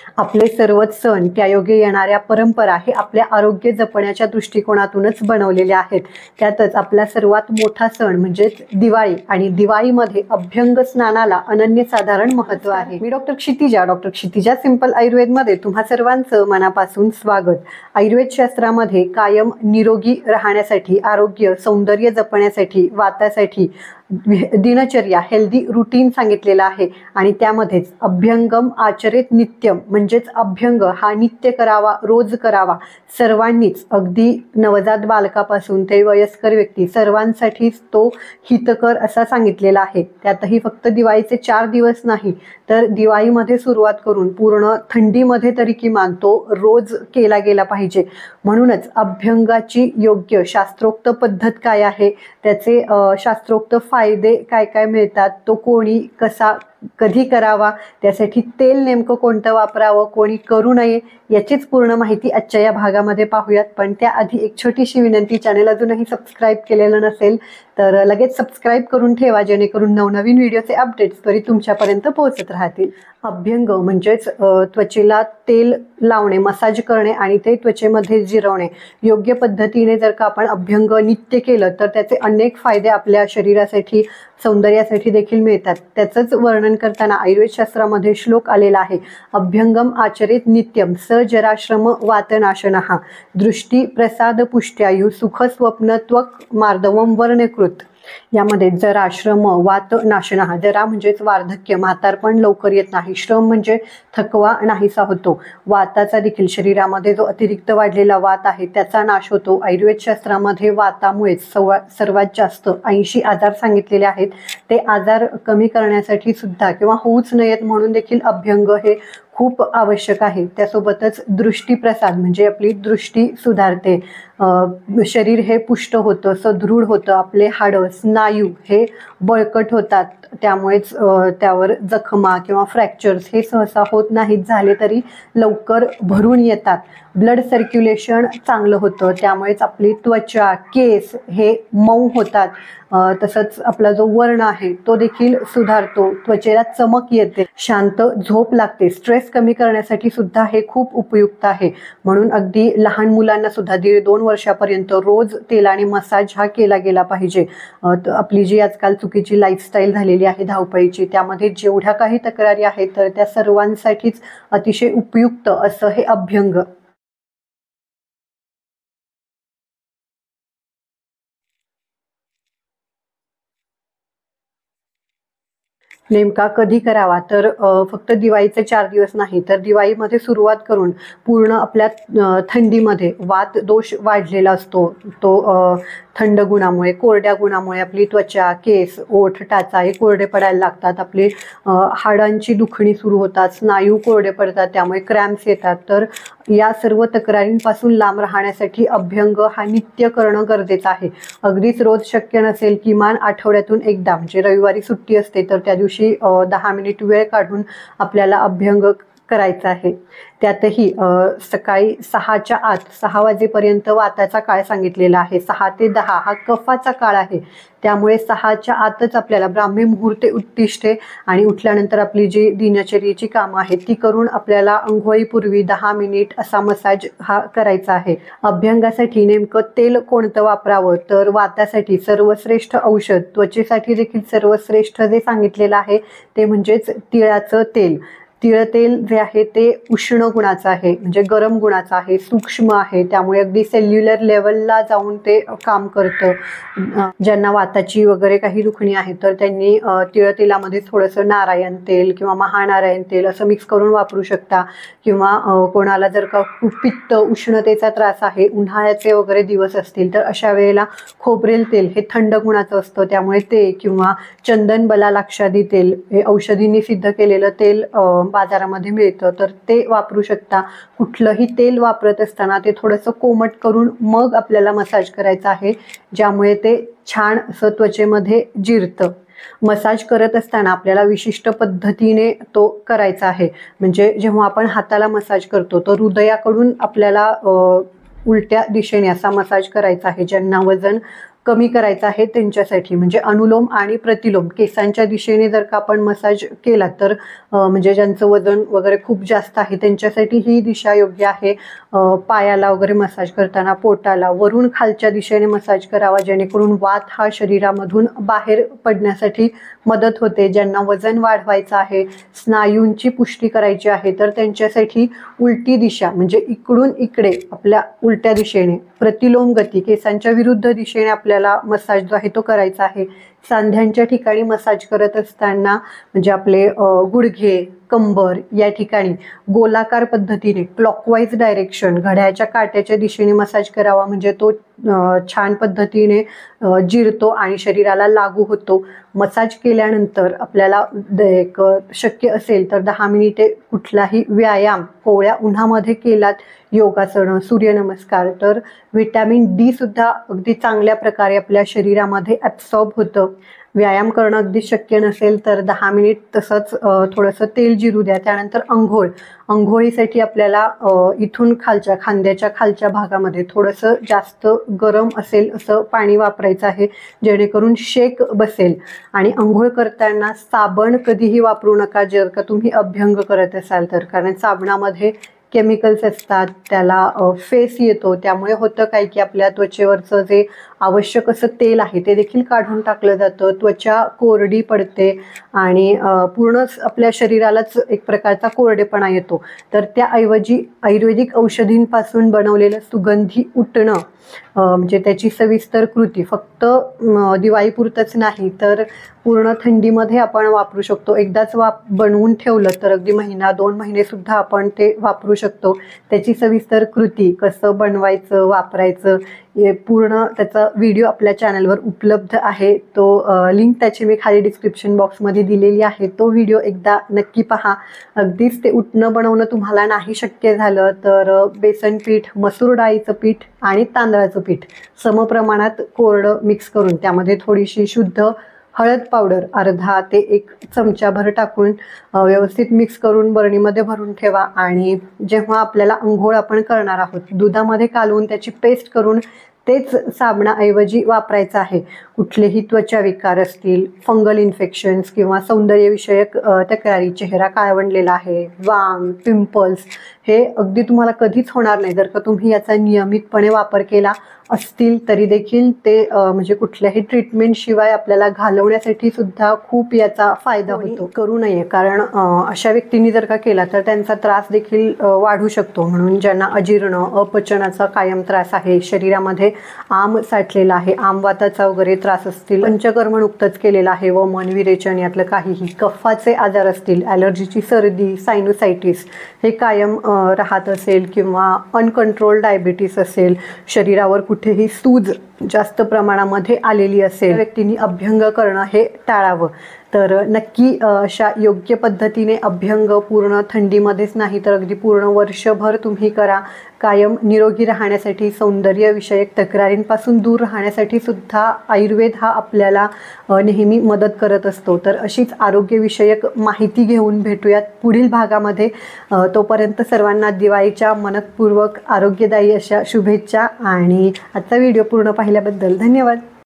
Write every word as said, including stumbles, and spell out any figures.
आपले सर्वच सण त्यायोगे येणाऱ्या परंपरा हे आपल्या आरोग्य जपण्याच्या दृष्टिकोनातूनच बनवलेले आहेत। त्यातच आपला सर्वात मोठा सण म्हणजे दिवाळी आणि दिवाळीमध्ये अभ्यंग स्नानाला अनन्यसाधारण महत्त्व आहे। मी doctor Kshitija doctor Kshitija simple आयुर्वेदमध्ये तुम्हा सर्वांचं मनापासून स्वागत। आयुर्वेद शास्त्रामध्ये कायम निरोगी राहण्यासाठी, आरोग्य सौंदर्य जपण्यासाठी, वातासाठी दिनचर्या हेल्दी रूटीन सांगितलेला आहे आणि त्यामध्येच अभ्यंगम आचरेत नित्यम म्हणजेच अभ्यंग हा नित्य करावा, रोज करावा। सर्वांनीच अगदी नवजात बालकापासून ते वयस्कर व्यक्ती सर्वांसाठीच तो हितकर असा सांगितलेला आहे। त्यातही फक्त दिवाळीचे चार दिवस नाही तर दिवाळीमध्ये सुरुवात करून पूर्ण थंडीमध्ये तरी किमान तो रोज केला गेला पाहिजे। म्हणूनच अभ्यंगाची योग्य शास्त्रोक्त पद्धत काय आहे, त्याचे शास्त्रोक्त फायदे काय काय मिळतात, तो कोणी कसा कधी करावा, त्यासाठी तेल नेमकं कोणतं वापरावं, कोणी करू नये, याचीच पूर्ण माहिती आजच्या या भागामध्ये पाहूयात। पण त्याआधी एक छोटीशी विनंती, चॅनल अजूनही सबस्क्राईब केलेलं नसेल तर लगेच सबस्क्राईब करून ठेवा, जेणेकरून नवनवीन व्हिडिओचे अपडेट्स त्वरित तुमच्यापर्यंत पोहोचत राहतील। अभ्यंग म्हणजेच त्वचेला तेल लावणे, मसाज करणे आणि ते त्वचेमध्ये जिरवणे। योग्य पद्धतीने जर का आपण अभ्यंग नित्य केलं तर त्याचे अनेक फायदे आपल्या शरीरासाठी, सौंदर्यासाठी देखील मिळतात। त्याचंच वर्णन करताना आयुर्वेद शास्त्रामध्ये श्लोक आलेला आहे, अभ्यंगम आचरेत नित्यम स जराश्रम वातनाशनः दृष्टी प्रसाद पुष्ट्यायु सुख स्वप्न त्वक मार्दवम वर्णकृत। यामध्ये जरा, श्रम, वात, नाशनः, जरा म्हणजेच वार्धक्य, म्हातारपण लवकर येत नाही, श्रम म्हणजे थकवा नाहीसा होतो, वाताचा देखील शरीरामध्ये जो अतिरिक्त वाढलेला वात आहे त्याचा नाश होतो। आयुर्वेद शास्त्रामध्ये वातामुळे सर्वात जास्त ऐंशी आजार सांगितलेले आहेत। ते आजार कमी करण्यासाठी सुद्धा किंवा होऊच नयेत म्हणून देखील अभ्यंग हे खूप आवश्यक आहे। त्यासोबतच दृष्टीप्रसाद म्हणजे आपली दृष्टी सुधारते, शरीर हे पुष्ट होतं, सदृढ होतं, आपले हाडं, स्नायू हे बळकट होतात, त्यामुळेच त्यावर जखमा किंवा फ्रॅक्चर्स हे सहसा होत नाहीत, झाले तरी लवकर भरून येतात। ब्लड सर्क्युलेशन चांगलं होतं, त्यामुळेच आपली त्वचा, केस हे मऊ होतात। तसंच आपला जो वर्ण आहे तो देखील सुधारतो, त्वचेला चमक येते, शांत झोप लागते, स्ट्रेस कमी करण्यासाठी सुद्धा हे खूप उपयुक्त आहे। म्हणून अगदी लहान मुलांना सुद्धा दीड दोन वर्षापर्यंत रोज तेलाने मसाज हा केला गेला पाहिजे। आपली जी आजकाल चुकीची लाईफस्टाईल झालेली आहे धावपळीची, त्यामध्ये जेवढ्या काही तक्रारी आहेत तर त्या सर्वांसाठीच अतिशय उपयुक्त असं हे अभ्यंग। नेमका कधी करावा तर फक्त दिवाळीचे चार दिवस नाही तर दिवाळीमध्ये सुरुवात करून पूर्ण आपल्या थंडीमध्ये वात दोष वाढलेला असतो, तो थंड गुणामुळे, कोरड्या गुणामुळे आपली त्वचा, केस, ओठ, टाचा हे कोरडे पडायला लागतात, आपली हाडांची दुखणी सुरू होतात, स्नायू कोरडे पडतात, त्यामुळे क्रॅम्प्स येतात। तर या सर्व तक्रारींपासून लांब राहण्यासाठी अभ्यंग हा नित्य करणं गरजेचं आहे। अगदीच रोज शक्य नसेल, किमान आठवड्यातून एकदा म्हणजे रविवारी सुट्टी असते तर त्या दिवशी दहा मिनिट वेळ काढून आपल्याला अभ्यंग करायचा आहे। त्यातही सकाळी सहाच्या आत, सहा वाजेपर्यंत वाताचा काळ सांगितलेला आहे, सहा ते दहा हा कफाचा काळ आहे, त्यामुळे सहाच्या आतच आपल्याला ब्राह्मी मुहूर्ते उत्तिष्ठे आणि उठल्यानंतर आपली जी दिनचर्येची कामं आहेत ती करून आपल्याला अंघोळीपूर्वी दहा मिनिट असा मसाज हा करायचा आहे। अभ्यंगासाठी नेमकं तेल कोणतं वापरावं तर वातासाठी सर्वश्रेष्ठ औषध, त्वचेसाठी देखील सर्वश्रेष्ठ जे सांगितलेलं आहे ते म्हणजेच तिळाचं तेल। तिळ तेल जे आहे ते उष्ण गुणाचं आहे, म्हणजे गरम गुणाचं आहे, सूक्ष्म आहे, त्यामुळे अगदी सेल्युलर लेवलला जाऊन ते काम करतं। ज्यांना वाताची वगैरे काही दुखणी आहे तर त्यांनी तिळ तेलामध्ये थोडंसं नारायण तेल किंवा महानारायण तेल असं मिक्स करून वापरू शकता। किंवा कोणाला जर का खूप पित्त, उष्णतेचा त्रास आहे, उन्हाळ्याचे वगैरे दिवस असतील तर अशा वेळेला खोबरेल तेल हे थंड गुणाचं असतं, त्यामुळे ते किंवा चंदन बलालाक्षादी तेल हे औषधींनी सिद्ध केलेलं तेल बाजारामध्ये मिळतं तर ते वापरू शकता। कुठलंही तेल वापरत असताना ते थोडंसं कोमट करून मग आपल्याला मसाज करायचा आहे, ज्यामुळे ते छान असं त्वचेमध्ये जिरतं। मसाज करत असताना आपल्याला विशिष्ट पद्धतीने तो करायचा आहे, म्हणजे जेव्हा आपण हाताला मसाज करतो तर हृदयाकडून आपल्याला उलट्या दिशेने असा मसाज करायचा आहे। ज्यांना वजन कमी करायचा आहे त्यांच्यासाठी. म्हणजे अनुलोम आणि प्रतिलोम केसांच्या दिशेने जर का आपण मसाज केला तर म्हणजे ज्यांचं वजन वगैरे खूप जास्त आहे त्यांच्यासाठी ही दिशा योग्य आहे. पायाला वगैरे मसाज करताना पोटाला वरून खालच्या दिशेने मसाज करावा, जेणेकरून वात हा शरीरामधून बाहेर पडण्यासाठी मदत होते. ज्यांना वजन वाढवायचं आहे, स्नायूंची पुष्टी करायची आहे, तर त्यांच्यासाठी उलटी दिशा म्हणजे इकडून इकडे आपल्या उलट्या दिशेने प्रतिलोम गती केसांच्या विरुद्ध दिशेने आपल्याला मसाज जो आहे तो करायचा आहे. सांध्यांच्या ठिकाणी मसाज करत असताना म्हणजे आपले गुडघे, कंबर या ठिकाणी गोलाकार पद्धतीने क्लॉकवाईज डायरेक्शन घड्याच्या काट्याच्या दिशेने मसाज करावा, म्हणजे तो छान पद्धतीने जिरतो आणि शरीराला लागू होतो. मसाज केल्यानंतर आपल्याला एक शक्य असेल तर दहा मिनिटे कुठलाही व्यायाम कोवळ्या उन्हामध्ये केलात, योगासनं, सूर्यनमस्कार, तर व्हिटॅमिन डी सुद्धा अगदी चांगल्या प्रकारे आपल्या शरीरामध्ये ॲब्सॉर्ब होतं. व्यायाम करणं अगदी शक्य नसेल तर दहा मिनिट तसंच थोडंसं तेल जिरू द्या. त्यानंतर अंघोळ अंघोळीसाठी आपल्याला इथून खालच्या खांद्याच्या खालच्या भागामध्ये थोडंसं जास्त गरम असेल असं पाणी वापरायचं आहे, जेणेकरून शेक बसेल. आणि अंघोळ करताना साबण कधीही वापरू नका जर का तुम्ही अभ्यंग करत असाल तर, कारण साबणामध्ये केमिकल्स असतात, त्याला फेस येतो. त्यामुळे होतं काय की आपल्या त्वचेवरचं जे आवश्यक असं तेल आहे ते देखील काढून टाकलं जातं, त्वचा कोरडी पडते आणि पूर्णच आपल्या शरीरालाच एक प्रकारचा कोरडेपणा येतो. तर त्याऐवजी आयुर्वेदिक औषधींपासून बनवलेलं सुगंधी उटणं म्हणजे त्याची सविस्तर कृती फक्त दिवाळीपुरतंच नाही तर पूर्ण थंडीमध्ये आपण वापरू शकतो. एकदाच वाप बनवून ठेवलं तर अगदी महिना दोन महिने सुद्धा आपण ते वापरू शकतो. त्याची सविस्तर कृती कसं बनवायचं, वापरायचं हे पूर्ण त्याचा व्हिडिओ आपल्या चॅनलवर उपलब्ध आहे. तो लिंक त्याची मी खाली डिस्क्रिप्शन बॉक्समध्ये दिलेली आहे. तो व्हिडिओ एकदा नक्की पहा. अगदीच ते उटणं बनवणं तुम्हाला नाही शक्य झालं तर बेसन पीठ, मसूर डाळीचं पीठ आणि तांदळाचं पीठ समप्रमाणात कोरडं मिक्स करून त्यामध्ये थोडीशी शुद्ध हळद पावडर अर्धा ते एक चमचाभर टाकून व्यवस्थित मिक्स करून बरणीमध्ये भरून ठेवा. आणि जेव्हा आपल्याला अंघोळ आपण करणार आहोत दुधामध्ये कालवून त्याची पेस्ट करून तेच साबणाऐवजी वापरायचं आहे. कुठलेही त्वचा विकार असतील, फंगल इन्फेक्शन्स किंवा सौंदर्यविषयक तक्रारी, चेहरा काळवंडलेला आहे, वांग, पिंपल्स, हे अगदी तुम्हाला कधीच होणार नाही जर का तुम्ही याचा नियमितपणे वापर केला असतील तरी देखील ते म्हणजे कुठल्याही ट्रीटमेंटशिवाय आपल्याला घालवण्यासाठी सुद्धा खूप याचा फायदा होतो. करू नये, कारण अशा व्यक्तींनी जर का केला तर त्यांचा त्रास देखील वाढू शकतो. म्हणून ज्यांना अजीर्ण, अपचनाचा कायम त्रास आहे, शरीरामध्ये आम साठलेला आहे, आमवाताचा वगैरे त्रास असतील, पंचकर्म नुकतंच केलेला आहे व मन विरेचन यातलं काहीही, कफाचे आजार असतील, ॲलर्जीची सर्दी, सायनोसायटिस हे कायम राहत असेल किंवा अनकंट्रोल डायबिटीस असेल, शरीरावर कुठेही सूज जास्त प्रमाणामध्ये आलेली असेल, व्यक्तींनी अभ्यंग करणं हे टाळावं. तर नक्की अशा योग्य पद्धतीने अभ्यंग पूर्ण थंडीमध्येच नाही तर अगदी पूर्ण वर्षभर तुम्ही करा. कायम निरोगी राहण्यासाठी, सौंदर्यविषयक तक्रारींपासून दूर राहण्यासाठी सुद्धा आयुर्वेद हा आपल्याला नेहमी मदत करत असतो. तर अशीच आरोग्यविषयक माहिती घेऊन भेटूयात पुढील भागामध्ये. तोपर्यंत सर्वांना दिवाळीच्या मनपूर्वक आरोग्यदायी अशा शुभेच्छा आणि आजचा व्हिडिओ पूर्ण पाहिल्याबद्दल धन्यवाद.